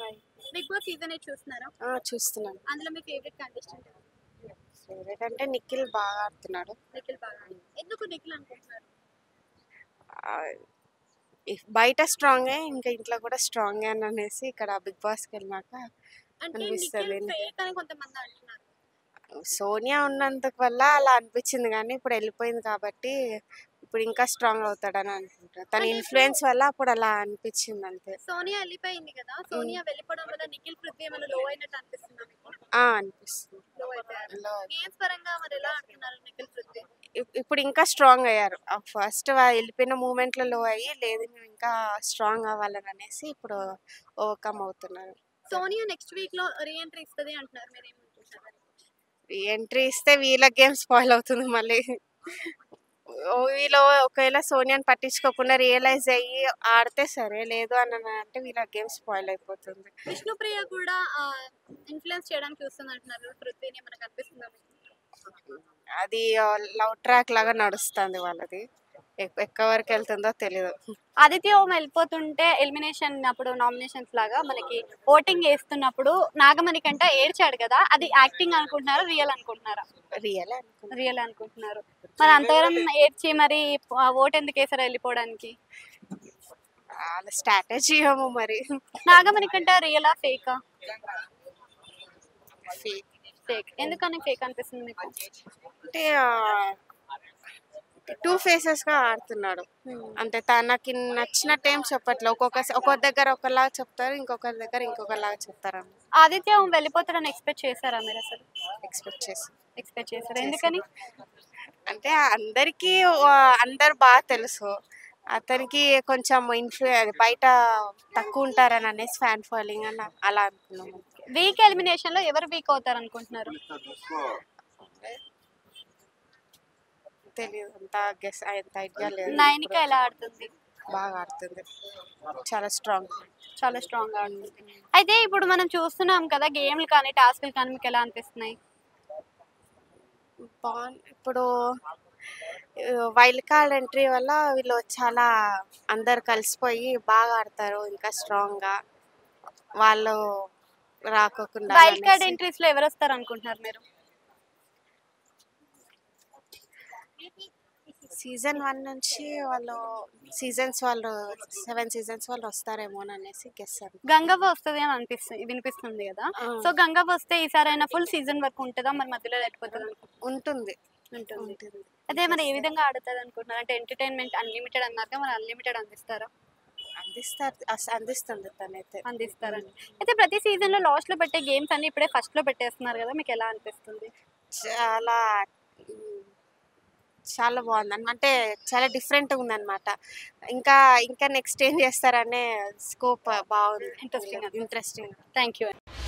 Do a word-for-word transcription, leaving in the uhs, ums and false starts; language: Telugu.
ఉన్నాయి. బిగ్ బాస్ సీజన్ ఎయిట్ చూస్తున్నారా? ఆ! చూస్తున్నాను. అందులో మీ ఫేవరెట్ కంటెస్టెంట్ ఎవరు? ఫేవరెట్ అంటే నిఖిల్ బాగా ఆడుతున్నాడు. నిఖిల్ బాగా. ఎందుకు నిఖిల్ అనుకుంటున్నారు? ఆహ్, ఇఫ్ బయట స్ట్రాంగే ఇంకా ఇంట్లో కూడా స్ట్రాంగే అని అనేసి ఇక్కడ బిగ్ బాస్‌కి వెళ్ళినాక అంటే నిఖిల్ అనిపిస్తది. ఫేక్ అని కొంతమంది అంటున్నారు. సోనియా ఉన్నందుకు వల్ల అలా అనిపించింది కానీ ఇప్పుడు వెళ్ళిపోయింది కాబట్టి ఇప్పుడు ఇంకా స్ట్రాంగ్ అవుతాడని అనుకుంటా. తన అంటే ఇన్‌ఫ్లూయెన్స్ వల్ల అప్పుడు అలా అనిపించింది అంతే. సోనియా వెళ్ళిపోయింది కదా, హ్మ్. సోనియా వెళ్ళిపోవడం వల్ల నిఖిల్ పృథ్వీ ఏమైనా లో అయినట్టు అనిపిస్తుందా మీకు? ఆ! అనిపిస్తుంది. లో అయిపోయారు. లో గేమ్స్ పరంగా మరి ఎలా ఆడుతున్నారు నిఖిల్ పృథ్వీ? ఇప్ ఇప్పుడు ఇంకా స్ట్రాంగ్ అయ్యారు. ఆహ్, ఫస్ట్ వా వెళ్ళిపోయిన మూమెంట్‌లో లో అయ్యి లేదు మేము ఇంకా స్ట్రాంగ్ అవ్వాలని అనేసి ఇప్పుడు ఓవర్‌కమ్ అవుతున్నారు. సోనియా నెక్స్ట్ వీక్ లో రీ ఎంట్రీ ఇస్తది అంటున్నారు. మీరేమనుకుంటున్నారు? రీ ఎంట్రీ ఇస్తే వీళ్ళ గేమ్ స్పాయిల్ అవుతుంది మళ్ళీ. ఓ వీళ్ళు ఒకవేళ సోనియాని పట్టించుకోకుండా రియలైజ్ అయ్యి ఆడితే సరే, లేదు అని అంటే వీళ్ళ గేమ్ స్పాయిల్ అయిపోతుంది. విష్ణుప్రియ కూడా ఇన్ఫ్లుయెన్స్ చేయడానికి చూస్తుంది అంటున్నారు పృథ్వీని, మనకు అనిపిస్తుందా మీకు? అది లవ్ ట్రాక్ లాగా నడుస్తుంది వాళ్ళది. ఎక్ ఎక్కడి వరకు వెళ్తుందో తెలియదు. ఆదిత్య ఓం వెళ్ళిపోతుంటే ఎలిమినేషన్ అప్పుడు నామినేషన్స్ లాగా మనకి ఓటింగ్ వేస్తున్నప్పుడు నాగమణి కంట ఏడ్చాడు కదా, అది యాక్టింగ్ అనుకుంటున్నారా రియల్ అనుకుంటున్నారా? రియల్ అనుకుంటా. రియల్ అనుకుంటున్నారు. మరి అంతవరం ఏడ్చి మరి ఓట్ ఎందుకు వేసారు వెళ్ళిపోవడానికి? వాళ్ళ స్ట్రాటజీ ఏమో మరి. నాగమణి కంట రియలా ఫేకా? ఫేక్. ఫేక్. ఎందుకని ఫేక్ అనిపిస్తుంది మీకు? అంటే టూ ఫేసెస్ గా ఆడుతున్నాడు. అంటే తనకి నచ్చినట్టు ఏం చెప్పట్లేదు. ఒక్కొక్క ఒక్కొక్క దగ్గర ఒకలాగా చెప్తారు, ఇంకొకరి దగ్గర ఇంకొకలాగా చెప్తారు. ఆదిత్య ఓం వెళ్ళిపోతాడని ఎక్స్పెక్ట్ చేశారా మీరు అసలు? ఎక్స్పెక్ట్ చేసి ఎక్స్పెక్ట్ చేశారు. ఎందుకని? అంటే అందరికీ అందరు బాగా తెలుసు. అతనికి కొంచెం ఇన్ఫ్లు బయట తక్కువ ఉంటారని అనేసి ఫ్యాన్ ఫాలోయింగ్ అని అలా అనుకున్నాము. వీక్ ఎలిమినేషన్ లో ఎవరు వీక్ అవుతారు అనుకుంటున్నారు? తెలియదు, అంత గెస్ అంత ఐడియా లేదు. నైనిక ఎలా ఆడుతుంది? బాగా ఆడుతుంది, చాలా స్ట్రాంగ్. చాలా స్ట్రాంగ్ ఆడుతుంది. అయితే ఇప్పుడు మనం చూస్తున్నాం కదా, గేమ్లు కానీ టాస్క్లు కానీ మీకు ఎలా అనిపిస్తున్నాయి? బాగుంది. ఇప్పుడు వైల్డ్ కార్డ్ ఎంట్రీ వల్ల వీళ్ళు చాలా అందరు కలిసిపోయి బాగా ఆడతారు, ఇంకా స్ట్రాంగ్ గా వాళ్ళు రాకోకుండా. వైల్డ్ కార్డ్ ఎంట్రీస్ లో ఎవరు వస్తారు అనుకుంటున్నారు మీరు? సీజన్ వన్ నుంచి వాళ్ళు సీజన్స్ వాళ్ళు సెవెన్ సీజన్స్ వాళ్ళు వస్తారేమో అనేసి గెస్. గంగవ్వ వస్తుంది అని అనిపిస్తుంది, వినిపిస్తుంది కదా. సో గంగవ్వ వస్తే ఈసారి అయినా ఫుల్ సీజన్ వరకు ఉంటుందా, మరి మధ్యలో లేకపోతుంది? ఉంటుంది ఉంటుంది. అదే మరి ఏ విధంగా ఆడుతుంది అనుకుంటున్నారు? అంటే ఎంటర్టైన్మెంట్ అన్లిమిటెడ్ అన్నాక మరి అన్లిమిటెడ్ అందిస్తారా? అందిస్తారు, అందిస్తుంది తనైతే అందిస్తారండి. అయితే ప్రతి సీజన్ లో లాస్ట్ లో పెట్టే గేమ్స్ అన్ని ఇప్పుడే ఫస్ట్ లో పెట్టేస్తున్నారు కదా, మీకు ఎలా అనిపిస్తుంది? చాలా చాలా బాగుంది, అంటే చాలా డిఫరెంట్ ఉందన్నమాట. ఇంకా ఇంకా నెక్స్ట్ ఏం చేస్తారనే స్కోప్ బాగుంది, ఇంట్రెస్టింగ్ ఇంట్రెస్టింగ్. Thank you.